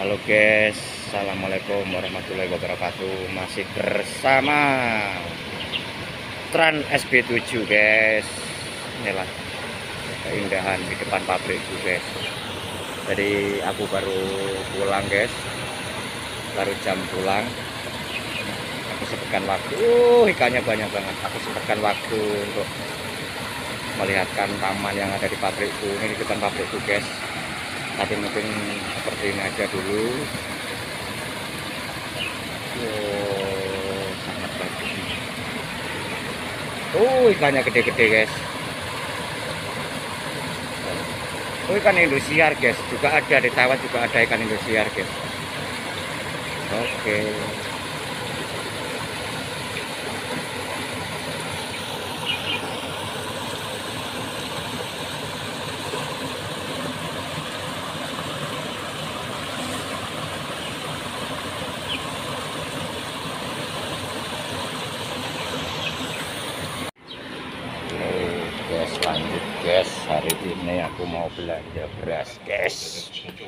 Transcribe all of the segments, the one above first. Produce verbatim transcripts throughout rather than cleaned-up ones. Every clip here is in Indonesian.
Halo guys, assalamualaikum warahmatullahi wabarakatuh. Masih bersama Trans S B tujuh guys. Inilah keindahan di depan pabrikku guys. Jadi aku baru pulang guys, baru jam pulang. Aku sempatkan waktu, uh, ikannya banyak banget. Aku sempatkan waktu untuk melihatkan taman yang ada di pabrikku. Ini di depan pabrikku guys. Tapi mungkin seperti ini aja dulu. Oh, sangat bagus. Oh, ikannya gede-gede guys. Oh, ikan Indosiar guys. Juga ada di Taiwan, juga ada ikan Indosiar guys. Oke. Lanjut guys, hari ini aku mau belanja beras guys.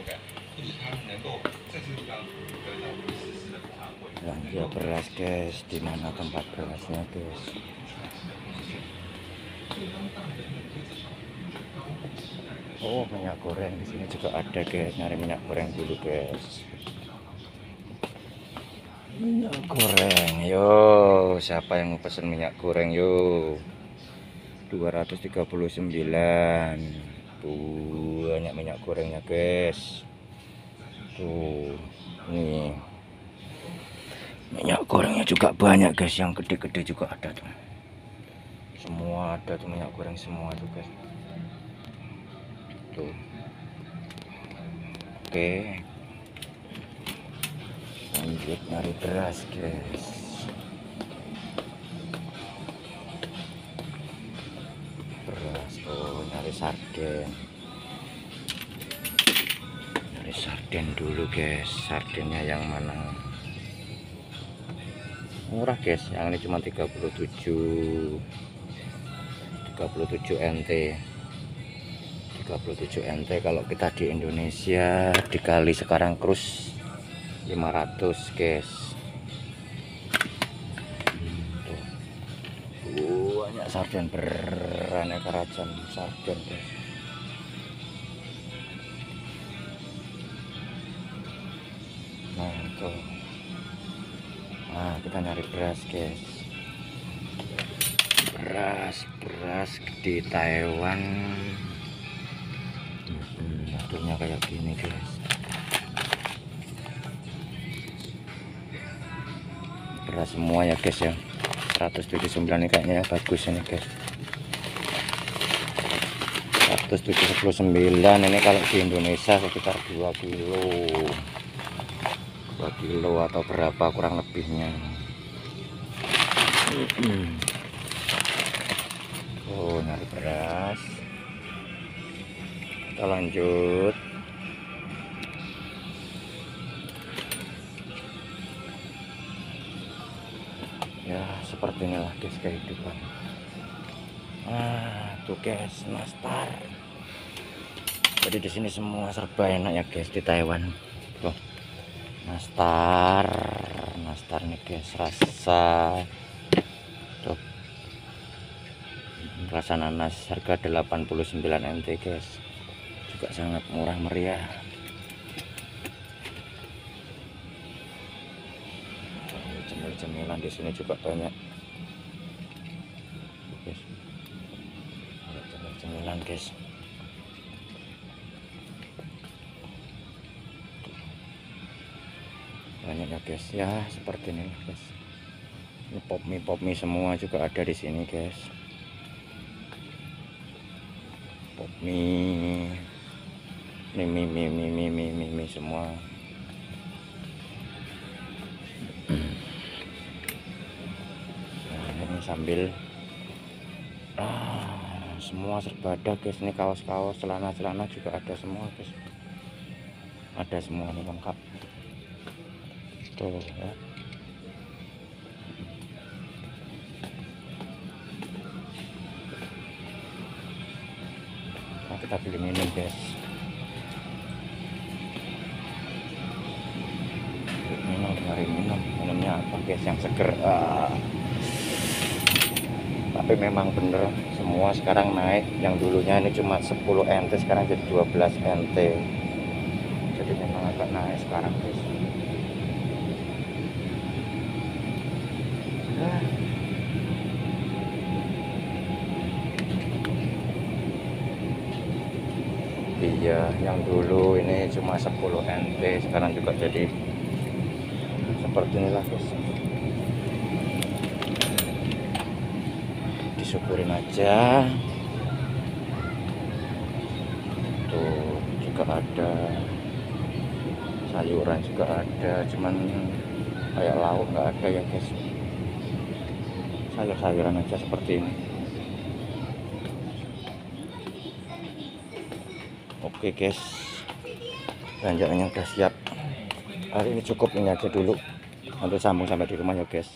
Belanja beras guys, di mana tempat berasnya guys? Oh, minyak goreng di sini juga ada guys. Nyari minyak goreng dulu guys. Minyak goreng, yo, siapa yang mau pesen minyak goreng yo? dua ratus tiga puluh sembilan. Tuh, banyak minyak gorengnya guys. Tuh, nih minyak gorengnya juga banyak guys, yang gede-gede juga ada tuh. Semua ada tuh minyak goreng semua tuh guys. Tuh. Oke. Lanjut nyari beras guys. Beras, oh nyari sarden. Nyari sarden dulu guys. Sardennya yang mana? Murah guys, yang ini cuma tiga puluh tujuh N T. tiga puluh tujuh N T kalau kita di Indonesia dikali sekarang kurs lima ratus guys. Banyak sarden, beraneka ragam sarden guys. Nah itu, nah kita nyari beras guys. Beras beras di Taiwan bentuknya kayak gini guys. Beras semua ya guys ya. Seratus tujuh puluh sembilan ini kayaknya bagus ini guys. Seratus tujuh puluh sembilan ini kalau di Indonesia sekitar dua kilo dua kilo atau berapa kurang lebihnya. Oh, nyari beras. Kita lanjut. Ya seperti inilah guys kehidupan. Ah tuh guys, nastar. Jadi di sini semua serba enak ya guys di Taiwan. Tuh nastar, nastar nih guys, rasa tuh rasa nanas harga delapan puluh sembilan N T guys. Juga sangat murah meriah. Cemilan di sini juga banyak guys. Cemilan guys. Banyak ya guys. Ya seperti ini guys. Ini pop mie pop mie semua juga ada di sini guys. Pop mie, mie mie mie mie mie mie, mie, mie semua. Sambil ah, semua serba ada guys. Ini kaos-kaos, celana-celana juga ada semua guys. Ada semua nih lengkap tuh ya. Nah, kita beli minum guys. apa guys yang seger. Ah. Tapi memang bener semua sekarang naik. Yang dulunya ini cuma sepuluh N T sekarang jadi dua belas N T. Jadi memang agak naik sekarang guys. Ah. Iya, yang dulu ini cuma sepuluh N T sekarang juga jadi seperti inilah guys. Disyukurin aja. Tuh juga ada sayuran juga ada, cuman kayak lauk nggak ada ya guys. Sayur-sayuran aja seperti ini. Oke guys, belanjaannya udah siap. Hari ini cukup ini aja dulu. Nanti sambung sampai di rumah ya guys.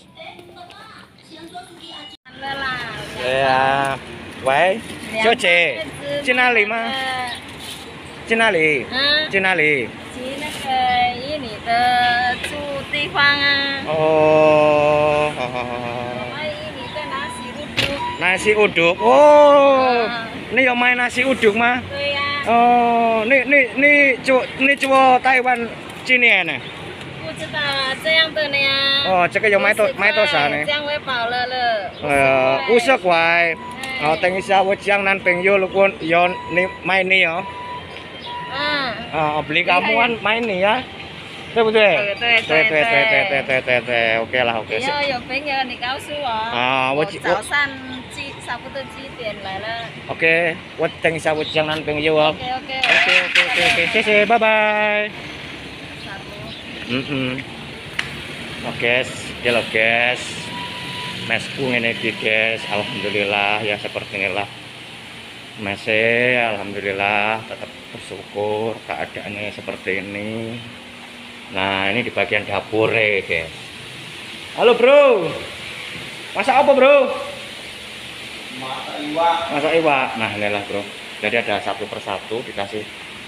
Ya, why? Coce, Cina lima, Cina li, Cina li. Cina ke ini ke cuti fangan. Oh, Ini ke nasi uduk. nasi uduk. Oh, ini yang main nasi uduk mah. Oh, ini ini ini cu ini cowok Taiwan Cina nih. 不知道啊，这样的呢呀。 哦，这个有卖多卖多少呢？ 这样会饱了了。 呃，五十块。哦，等一下我讲男朋友如果有你买你哦。 嗯。 啊，beli kamu kan main nih ya，对不对？ 对对对对对对对对对对，OK 了 OK。 以后有朋友你告诉我。 啊，我早上几差不多几点来了 ？OK，我等一下我讲男朋友哦。 ？OK OK OK OK OK OK， 谢谢，拜拜。 Mm -mm. Oke guys, ya loh guys, mesku ini di guys, alhamdulillah ya seperti inilah mesnya, alhamdulillah tetap bersyukur keadaannya seperti ini. Nah ini di bagian dapur ya guys. Halo bro, masak apa bro? Masak iwak. Masak iwak. Nah inilah bro, jadi ada satu persatu dikasih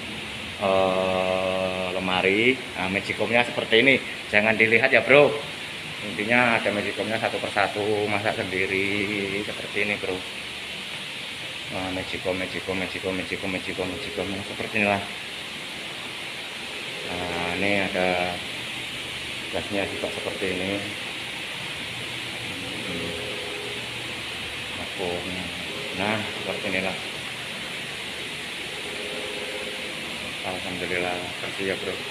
Uh, lemari. Nah, magicomnya seperti ini, jangan dilihat ya bro, intinya ada magicomnya satu persatu, masak sendiri seperti ini bro. Nah, magicom magicom magicom magicom magicom magicom seperti inilah. Nah ini ada gasnya juga seperti ini. Nah seperti inilah. Alhamdulillah bersih ya bro.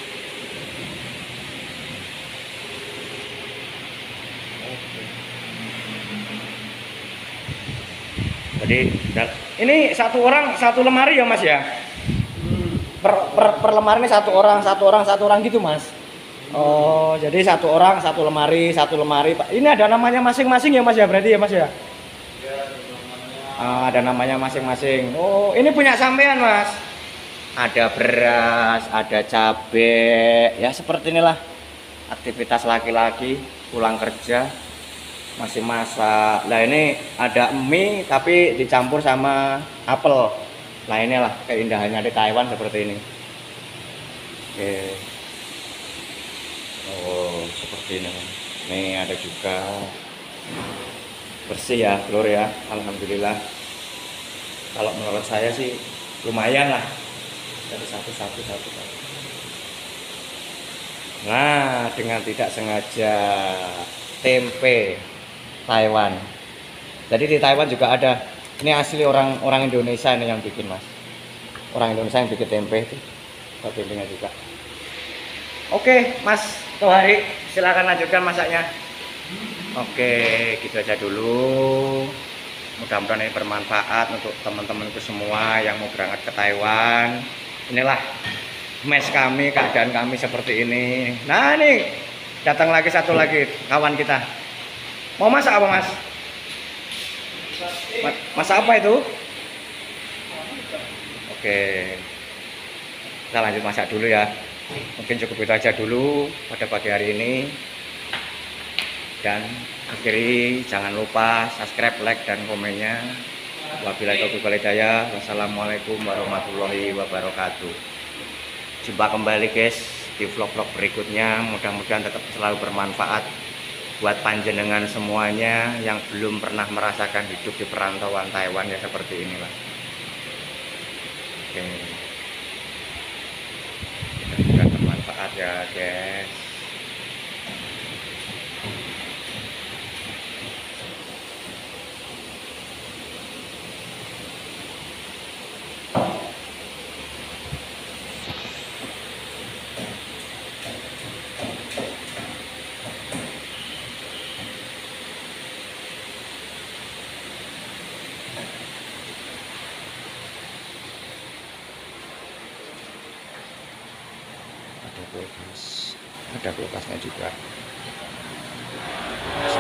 Jadi ini satu orang satu lemari ya mas ya. Per, per, per lemari ini satu orang satu orang satu orang gitu mas. Oh jadi satu orang satu lemari satu lemari. Ini ada namanya masing-masing ya mas ya berarti ya mas ya. Ah, ada namanya masing-masing. Oh ini punya sampean mas. Ada beras, ada cabai, ya seperti inilah aktivitas laki-laki pulang kerja masih masak. Nah ini ada mie tapi dicampur sama apel. Nah inilah keindahannya di Taiwan seperti ini. Oke. Oh seperti ini. Nih ada juga bersih ya telur ya, alhamdulillah. Kalau menurut saya sih lumayan lah. Dari satu satu satu satu. Nah dengan tidak sengaja tempe Taiwan. Jadi di Taiwan juga ada. Ini asli orang orang Indonesia ini yang bikin mas. Orang Indonesia yang bikin tempe itu. Tempenya juga. Oke mas Tohari silakan lanjutkan masaknya. Oke gitu aja dulu. Mudah-mudahan ini bermanfaat untuk teman-temanku semua yang mau berangkat ke Taiwan. Inilah mes kami, keadaan kami seperti ini. Nah nih datang lagi satu lagi kawan kita. Mau masak apa mas? Masak apa itu? Oke, kita lanjut masak dulu ya. Mungkin cukup itu aja dulu pada pagi hari ini. Dan akhiri jangan lupa subscribe, like dan komennya. Wabillahi taufiq wal hidayah. Wassalamualaikum warahmatullahi wabarakatuh. Jumpa kembali guys di vlog-vlog berikutnya. Mudah-mudahan tetap selalu bermanfaat buat panjenengan semuanya yang belum pernah merasakan hidup di perantauan Taiwan ya seperti inilah. Oke, mudah-mudahan bermanfaat ya guys. Ada kulkas, ada kulkasnya juga.